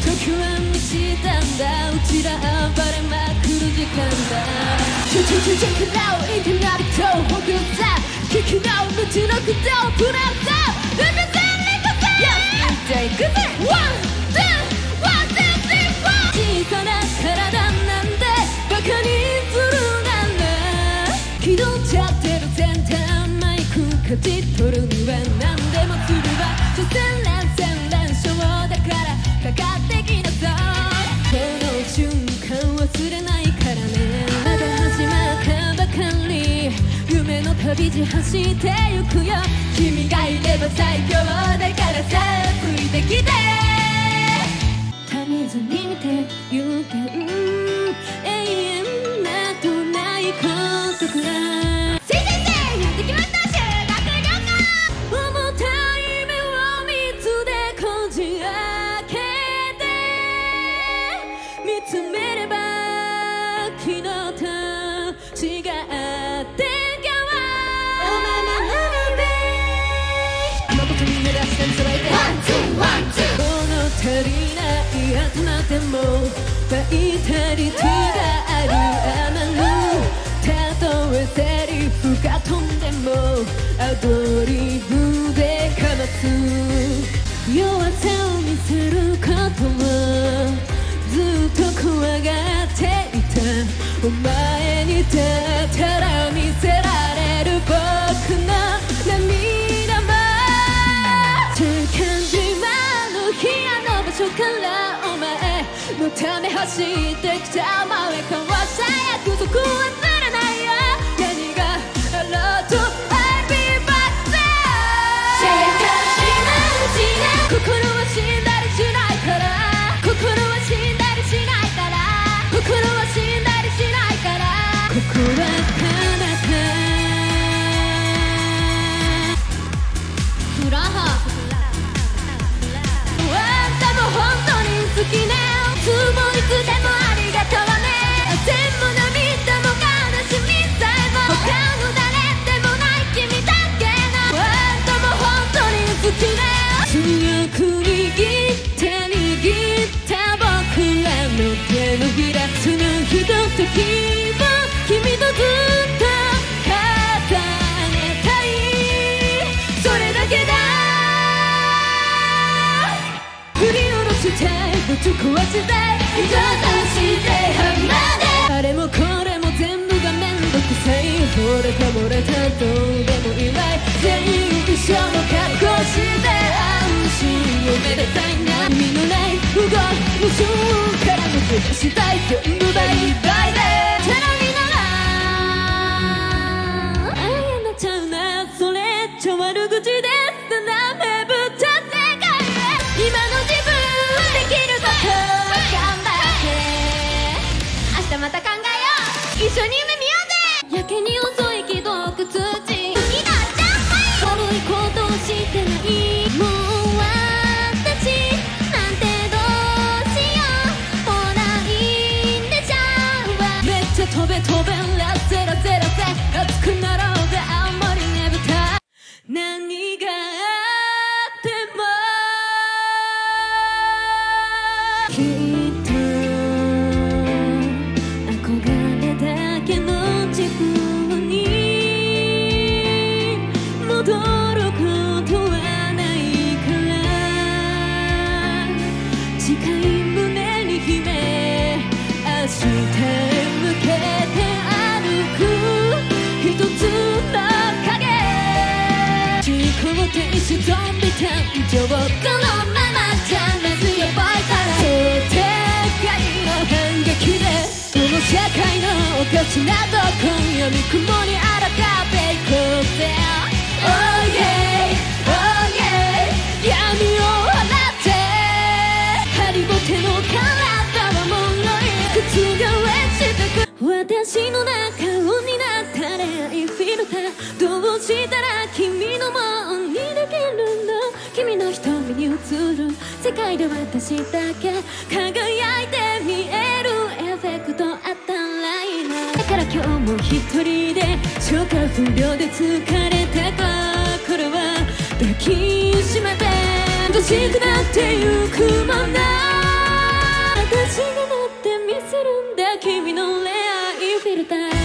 時は満ちたんだ、うちら暴れまくる時間だ。チェックラウインテナビとほくろさ、聞きなうちのことをプラザルミゼリコさ、じゃあ行くぜ。ワンツーワンツースリーフォー。小さな体なんでバカにするなら、気取っちゃってるセンターマイクかじっとるには何でもするわ。所詮連勝だからかかってきなさい。この瞬間忘れないからね。まだ始まったばかり、夢の旅路走ってゆくよ。君がいれば最強だからさ、ついてきて。ためずに見て有限永遠などないことくらい。先生やってきました。修学旅行。重たい目を3つでこじ開けて見つめれば昨日と違って足りない頭でもバイタリティがあるあまぬ。たとえセリフが飛んでもアドリブでかます。弱さを見せることもずっと怖がっていた。お前にだったら見せられる僕の涙もって感じ。からお前のため走ってきた前からさ、約束はずれないよ。何があろうと I'll be back there。 心は死んだりしないから、心は死んだりしないから、心は死んだりしないから、ここは彼方フラハ本当に好きね。いつもいつでもありがとうね。汗も涙も悲しみさえも他の誰でもない君だけの本当も本当に好きね。強く握った僕らの手のひら、そのひとときを君とずっと重ねたい、それだけだ。ぶち壊したい人としてはまで、あれもこれも全部がめんどくさい。惚れた漏れたどうでもいいわい。全部一緒の格好して安心をめでたいな。意味のない動きの瞬間から抜け出したい。全部バイバイでテレビならあやなちゃうな、それっちゃ悪口です。ダメぶっちゃ世界へ今の自分できること頑張って明日また考えよう。一緒に夢見ようぜ。やけに遅いけど靴地好きだじゃん。悪いことをしてない、もう私なんてどうしようもないんでしょう。めっちゃ飛べラセラセラセ熱くなろうぜ青森ねぶた。何があってもきっと憧れだけの自分に戻ることはないから、近い胸に秘め明日へ向けて歩く一つの影。思考停止ゾンビ誕生、このままじゃまずい覚えたら想定外の反撃でこの社会のおかしなとこ闇雲に抗っていこうぜ。 Oh yeah Oh yeah 闇を払ってハリボテの体はもろい覆してく。私の中になったらいいフィルター、どうしたら君のもんにできるの。君の瞳に映る世界で私だけ輝いて見えるエフェクトあったらいいな。だから今日も一人で消化不良で疲れた心は抱きしめて欲しくなってゆくもの。 君の恋愛フィルター